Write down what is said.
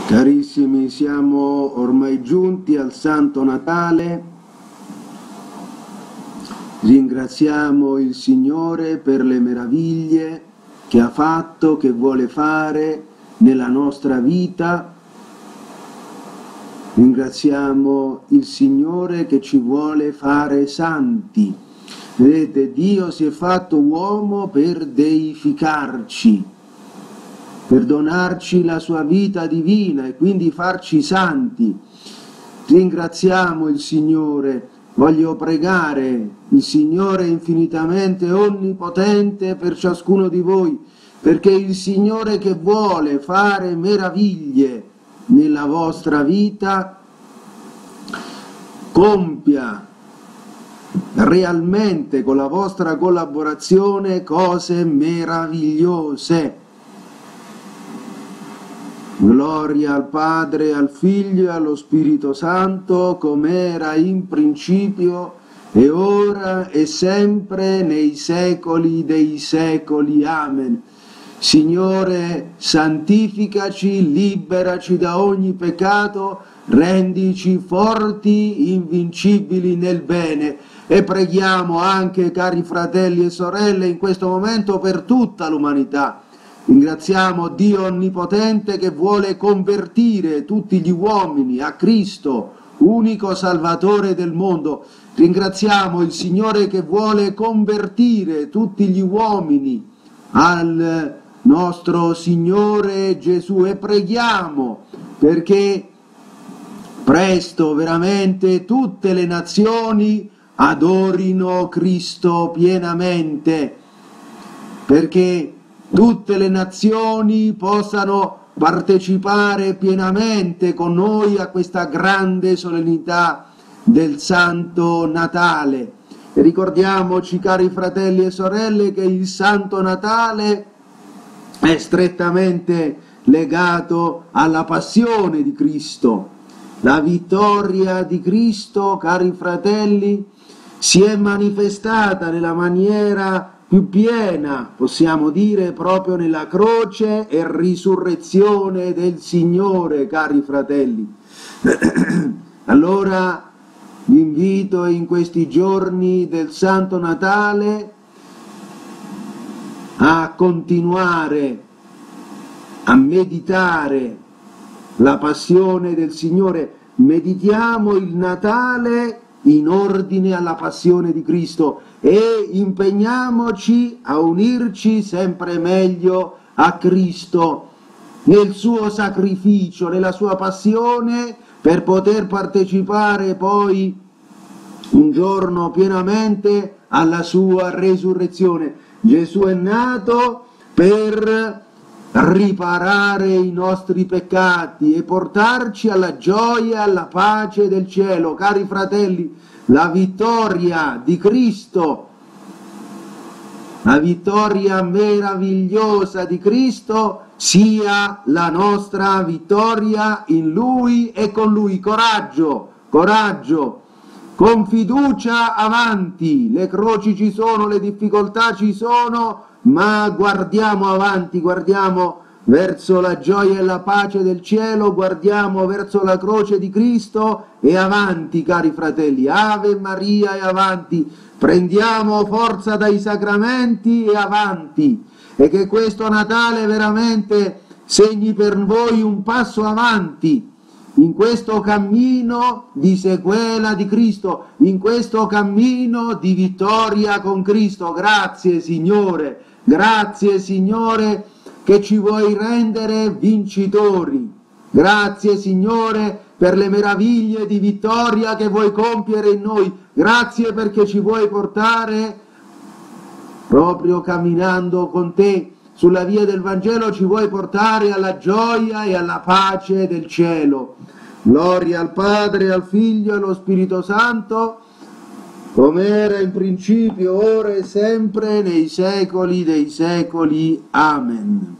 Carissimi, siamo ormai giunti al Santo Natale. Ringraziamo il Signore per le meraviglie che ha fatto, che vuole fare nella nostra vita. Ringraziamo il Signore che ci vuole fare santi. Vedete, Dio si è fatto uomo per deificarci, per donarci la sua vita divina e quindi farci santi. Ringraziamo il Signore. Voglio pregare il Signore infinitamente onnipotente per ciascuno di voi, perché il Signore che vuole fare meraviglie nella vostra vita compia realmente con la vostra collaborazione cose meravigliose. Gloria al Padre, al Figlio e allo Spirito Santo, come era in principio, e ora e sempre, nei secoli dei secoli. Amen. Signore, santificaci, liberaci da ogni peccato, rendici forti, invincibili nel bene. E preghiamo anche, cari fratelli e sorelle, in questo momento per tutta l'umanità. Ringraziamo Dio Onnipotente che vuole convertire tutti gli uomini a Cristo, unico Salvatore del mondo. Ringraziamo il Signore che vuole convertire tutti gli uomini al nostro Signore Gesù, e preghiamo perché presto veramente tutte le nazioni adorino Cristo pienamente, perché tutte le nazioni possano partecipare pienamente con noi a questa grande solennità del Santo Natale. E ricordiamoci, cari fratelli e sorelle, che il Santo Natale è strettamente legato alla passione di Cristo. La vittoria di Cristo, cari fratelli, si è manifestata nella maniera più piena, possiamo dire, proprio nella croce e risurrezione del Signore, cari fratelli. Allora vi invito in questi giorni del Santo Natale a continuare a meditare la passione del Signore. Meditiamo il Natale in ordine alla passione di Cristo e impegniamoci a unirci sempre meglio a Cristo nel suo sacrificio, nella sua passione, per poter partecipare poi un giorno pienamente alla sua resurrezione. Gesù è nato per riparare i nostri peccati e portarci alla gioia e alla pace del cielo. Cari fratelli, la vittoria di Cristo, la vittoria meravigliosa di Cristo sia la nostra vittoria in Lui e con Lui. Coraggio, coraggio, con fiducia avanti. Le croci ci sono, le difficoltà ci sono, ma guardiamo avanti, guardiamo verso la gioia e la pace del cielo, guardiamo verso la croce di Cristo e avanti, cari fratelli. Ave Maria e avanti. Prendiamo forza dai sacramenti e avanti. E che questo Natale veramente segni per voi un passo avanti in questo cammino di sequela di Cristo, in questo cammino di vittoria con Cristo. Grazie Signore che ci vuoi rendere vincitori. Grazie Signore per le meraviglie di vittoria che vuoi compiere in noi. Grazie perché ci vuoi portare, proprio camminando con te sulla via del Vangelo, ci vuoi portare alla gioia e alla pace del cielo. Gloria al Padre, al Figlio e allo Spirito Santo, come era in principio, ora e sempre, nei secoli dei secoli. Amen.